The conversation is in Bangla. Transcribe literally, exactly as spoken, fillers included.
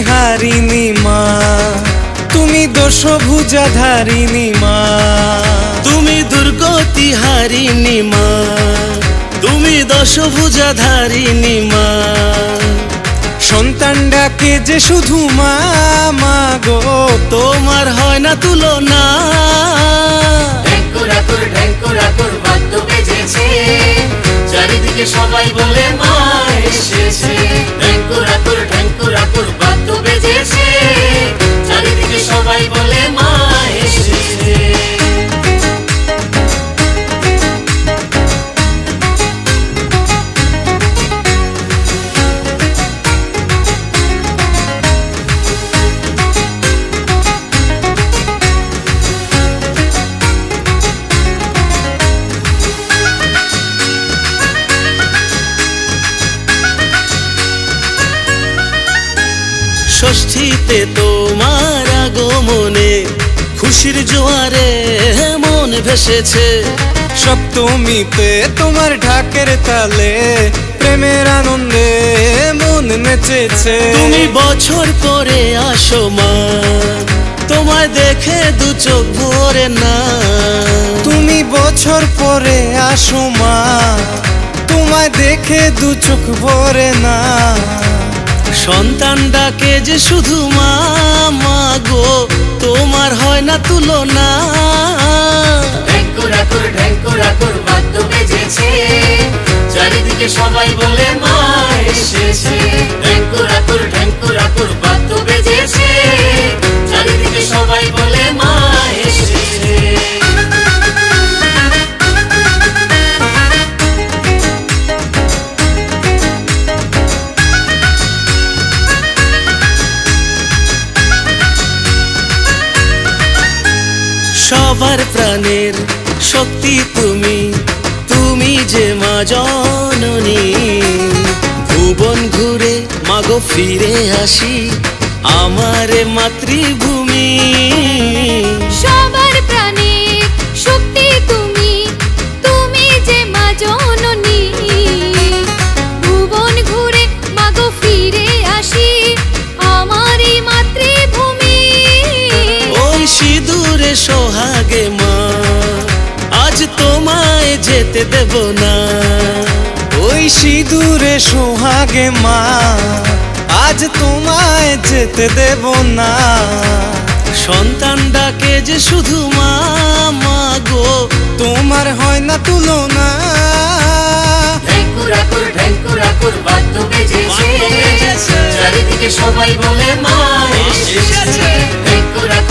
হারিণী মা, তুমি দশভুজা ধারিণী মা, তুমি দুর্গতি হারিণী মা, তুমি দশভুজা ধারিণী মা। সন্তান ডাকে যে শুধু মা, মা গো তোমার হয় না তুলনা। ঢ্যাঙ্কুরাকুর ঢ্যাঙ্কুরাকুর বাদ্য বেজেছে, চারিদিকে সবাই বলে মা এসেছে। ঢ্যাঙ্কুরাকুর ঢ্যাঙ্কুরাকুর বাদ্য বেজেছে, চারিদিকে সবাই বলে মা এসেছে। ষষ্ঠীতে তোমার আগমনে খুশির জোয়ারে মন ভেসেছে। সপ্তমীতে তোমার ঢাকের তালে প্রেমের আনন্দে মন নেচেছে। তুমি বছর পরে আসো মা, তোমায় দেখে দু চোখ ভরে না। তুমি বছর পরে আসো মা, তোমায় দেখে দু চোখ ভরে না। সন্তান ডাকে যে শুধু মা, মা গো তোমার হয় না তুলনা। ঢ্যাঙ্কুরাকুর ঢ্যাঙ্কুরাকুর বাদ্য বেজেছে, চারিদিকে সবাই বলে মা এসেছে। ঢ্যাঙ্কুরাকুর ঢ্যাঙ্কুরাকুর বাদ্য বেজেছে, চারিদিকে সবাই বলে মা এসেছে। সবার প্রাণের শক্তি তুমি, তুমি যে মা জননী। ভুবন ঘুরে মাগো ফিরে আসি আমার মাতৃভূমি। সবার প্রাণের শক্তি তুমি, তুমি যে মা জননী। ভুবন ঘুরে মাগো ফিরে আসি আমার মাতৃভূমি। ওই সিঁদুরে সোহাগে মা, আজ তোমায় যেতে দেব না। ওই সিঁদুরে সোহাগে মা, আজ তোমায় যেতে দেব না। সন্তান ডাকে যে শুধু মা, মা গো তোমার হয় না তুলনা। ঢ্যাঙ্কুরাকুর ঢ্যাঙ্কুরাকুর বাদ্য বেজেছে, চারিদিকে সবাই বলে মা এসেছে। ঢ্যাঙ্কুরাকুর